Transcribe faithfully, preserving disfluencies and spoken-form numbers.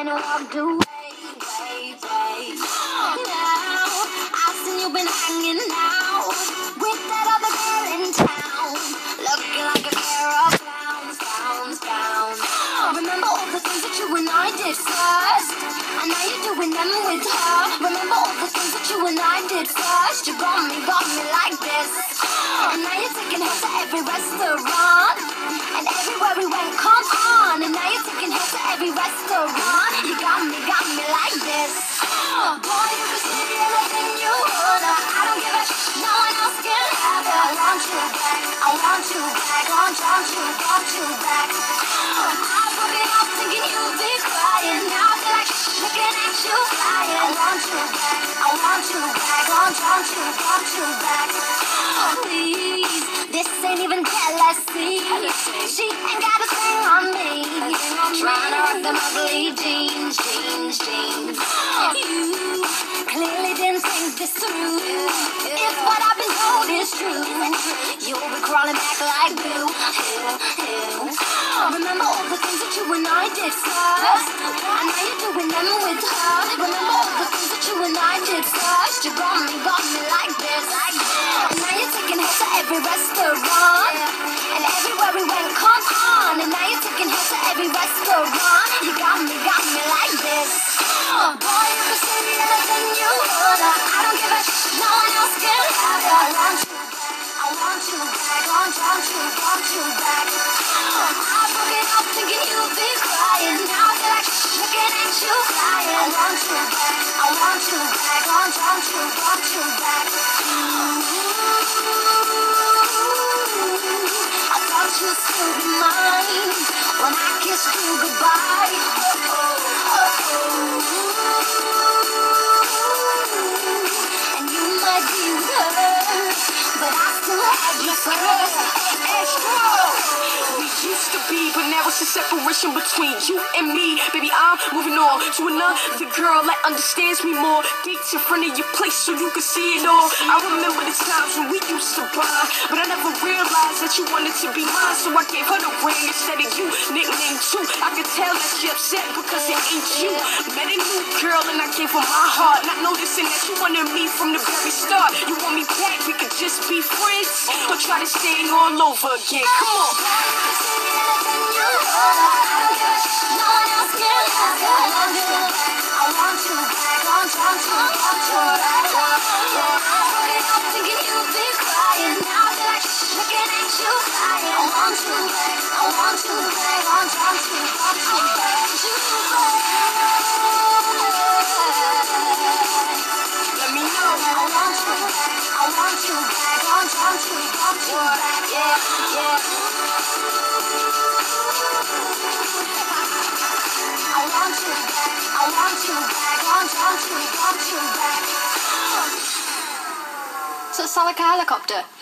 and walked away, way, way. Now, I've seen you been hanging out with that other girl in town, looking like a pair of clowns, clowns, clowns. Remember all the things that you and I did first, and now you're doing them with her. Remember all the things that you and I did first. You got me, got me like this, and now you're taking her to every restaurant, and everywhere we went, come on. And now you're taking her to every restaurant. You got me, got me like this. Boy, you can see anything you wanna. I don't give a sh**, no one else can have it. I want you back, I want you back, want, want you, want you back. I've woken up thinking you'd be crying. Now I feel like sh** looking at you flying. I want you back, I want you back, want, want you, want you back. Please, this ain't even jealousy. She ain't got a thing on me. Trying to rock them ugly jeans, jeans, jeans. You clearly didn't think this through. If what I've been told is true, you'll be crawling back like glue. Remember all the things that you and I did first, and now you're doing them with her. Remember all the things that you and I did first. You got me, got me like this, like this. And now you're taking her to every restaurant, and everywhere we went, come on. And now you're taking her to every restaurant. You got me, got me like this. Boy, you can say anything you wanna. I don't give a sh**, no one else can have it. I want you back, I want you back, want, want you, want you back. I've woken up thinking you'd be crying. Now I feel like sh** looking at you flying. I want you back, I want you back, want, want you, want you back. I thought you'd still be mine when I kissed you goodbye. Oh, oh, oh. And you might be with her, but I still had you first. We used to be, but now it's a separation between you and me. Baby, I'm moving on to another girl that understands me more. Gates in front of your place so you can see it all. I remember the times when we used to bond, but I never realized that you wanted to be mine, so I gave her the ring instead of you. Nickname too. I could tell that she upset because it ain't you. Met a new girl and I gave her my heart, not noticing that you wanted me from the very start. You want me back, we could just be friends, or try to stay all over again. Come on. Let me know. I want you back, I want you back, want, want you, want you back, yeah, yeah. I want you back, I want you back, want, want you, want you back. So it's like a helicopter.